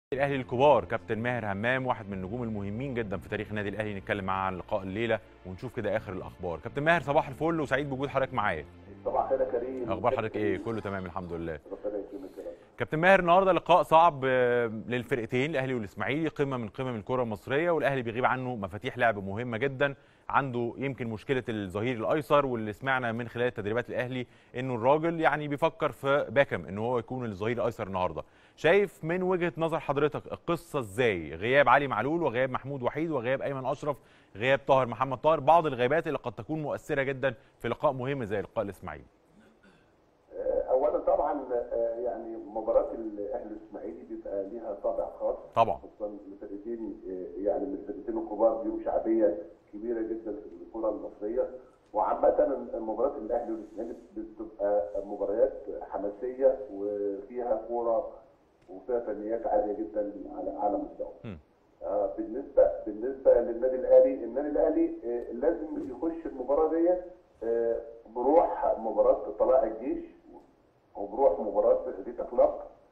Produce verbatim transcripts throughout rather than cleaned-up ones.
الاهلي الكبار كابتن ماهر همام واحد من النجوم المهمين جدا في تاريخ النادي الاهلي. نتكلم معاه عن لقاء الليله ونشوف كده اخر الاخبار. كابتن ماهر صباح الفل وسعيد بوجود حضرتك معايا. صباح الخير يا كريم. اخبار حضرتك ايه؟ كله تمام الحمد لله. ربنا يكرمك يا رب. كابتن ماهر النهارده لقاء صعب للفرقتين الاهلي والاسماعيلي، قمه من قمم الكره المصريه، والاهلي بيغيب عنه مفاتيح لعب مهمه جدا. عنده يمكن مشكله الظهير الايسر، واللي سمعنا من خلال تدريبات الاهلي انه الراجل يعني بيفكر في باكم ان هو يكون الظهير الايسر النهارده. شايف من وجهه نظر حضرتك القصه ازاي؟ غياب علي معلول وغياب محمود وحيد وغياب ايمن اشرف، غياب طاهر محمد طاهر، بعض الغيابات اللي قد تكون مؤثره جدا في لقاء مهم زي لقاء الاسماعيلي. اولا طبعا يعني مباراه الاهلي والاسماعيلي بيبقى ليها طابع خاص طبعا، خصوصا الفرقتين يعني من الفرقتين الكبار ليهم شعبيه كبيره جدا في الكره المصريه، وعامه مباراه الاهلي والاسماعيلي بتبقى مباريات حماسيه وفيها كوره وفيها فنيات عاليه جدا على اعلى مستوى. آه بالنسبه بالنسبه للنادي الاهلي، النادي الاهلي آه لازم يخش المباراه ديت آه بروح مباراه طلائع الجيش وبروح مباراه فيتا كلوب،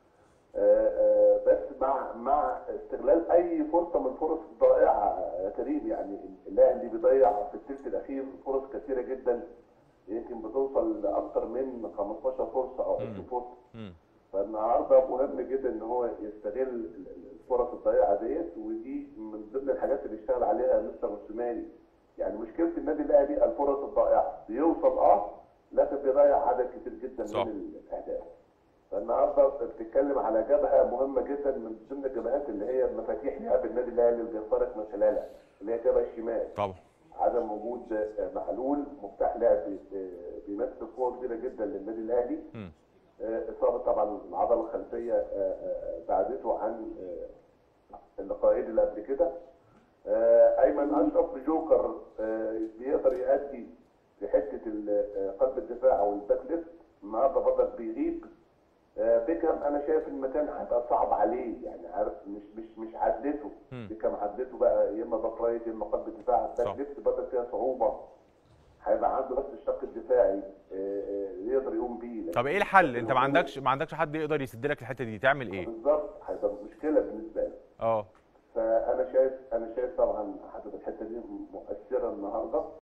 بس مع مع استغلال اي فرصه من الفرص الضائعه يا كريم. يعني الاهلي بيضيع في الثلث الاخير فرص كثيره جدا، يمكن بتوصل لاكثر من خمستاشر فرصه او عشرين فرصه. فالنهارده مهم جدا ان هو يستغل الفرص الضائعه ديت، ودي من ضمن الحاجات اللي اشتغل عليها مستر موسيماني. يعني مشكله النادي الاهلي الفرص الضائعه، بيوصل اه لكن بيضيع عدد كتير جدا صح. من الاهداف. فالنهارده بتتكلم على جبهه مهمه جدا من ضمن الجبهات اللي هي مفاتيح لعب النادي الاهلي اللي بيخترق من خلالها، اللي هي الجبهه الشمال. طبعا عدم وجود معلول مفتاح لعب بيمثل قوه كبيره جدا للنادي الاهلي. م. اصابه طبعا العضله الخلفيه بعدته عن اللقاءين اللي قبل كده. ايمن اشرف جوكر بيقدر يؤدي في حته قلب الدفاع او الباك ليفت، النهارده برضك بيغيب. بيكهام انا شايف المكان هيبقى صعب عليه، يعني عارف مش مش مش عدته. بيكهام عدته بقى يا اما باك رايت يا اما قلب الدفاع، الباك ليفت برضك فيها صعوبه، هيبقى عنده بس الشق الدفاعي يقدر يقوم بيه. طب ايه الحل؟ انت ما عندكش ما عندكش حد يقدر يسد لك الحته دي، تعمل ايه؟ بالظبط، هيبقى مشكله بالنسبه له. اه فانا شايف انا شايف طبعا هتبقى الحته دي مؤثره النهارده.